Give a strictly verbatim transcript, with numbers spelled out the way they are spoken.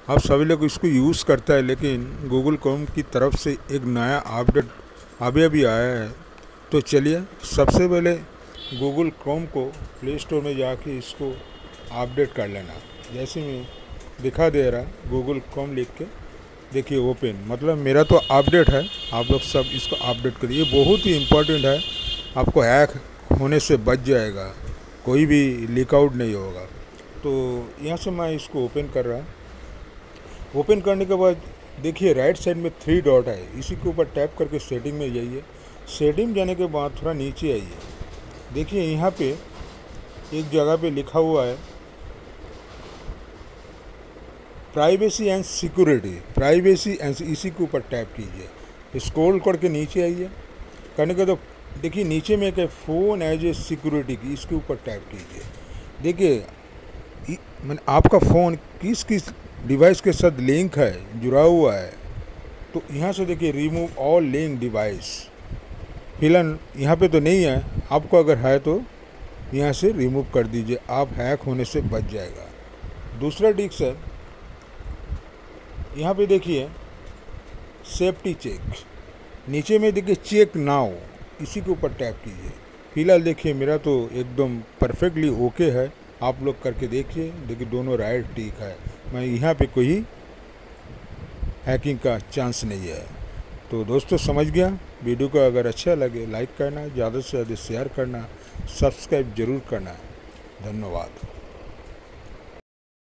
आप सभी लोग इसको यूज़ करता है, लेकिन गूगल क्रोम की तरफ से एक नया अपडेट अभी अभी आया है। तो चलिए सबसे पहले गूगल क्रोम को प्ले स्टोर में जाके इसको अपडेट कर लेना। जैसे मैं दिखा दे रहा गूगल क्रोम लिख के, देखिए ओपन, मतलब मेरा तो अपडेट है। आप लोग सब इसको अपडेट करिए, ये बहुत ही इम्पोर्टेंट है। आपको हैक होने से बच जाएगा, कोई भी लीक आउट नहीं होगा। तो यहाँ से मैं इसको ओपन कर रहा। ओपन करने के बाद देखिए राइट साइड में थ्री डॉट है, इसी के ऊपर टैप करके सेटिंग में जाइए। सेटिंग जाने के बाद थोड़ा नीचे आइए, देखिए यहाँ पे एक जगह पे लिखा हुआ है privacy and security, privacy and, इसी के ऊपर टैप कीजिए। स्क्रॉल करके नीचे आइए, करने के तो देखिए नीचे में एक है फ़ोन एज ए सिक्योरिटी की, इसके ऊपर टैप कीजिए। देखिए मैंने आपका फ़ोन किस किस डिवाइस के साथ लिंक है, जुड़ा हुआ है। तो यहाँ से देखिए रिमूव ऑल लिंक डिवाइस, फिलहाल यहाँ पे तो नहीं है, आपको अगर है तो यहाँ से रिमूव कर दीजिए, आप हैक होने से बच जाएगा। दूसरा टिप्स है, यहाँ पे देखिए सेफ्टी चेक, नीचे में देखिए चेक नाउ, इसी के ऊपर टैप कीजिए। फिलहाल देखिए मेरा तो एकदम परफेक्टली ओके है, आप लोग करके देखिए। देखिए दोनों राइट ठीक है, मैं यहाँ पे कोई हैकिंग का चांस नहीं है। तो दोस्तों समझ गया। वीडियो को अगर अच्छा लगे लाइक करना, ज़्यादा से ज़्यादा शेयर करना, सब्सक्राइब जरूर करना। धन्यवाद।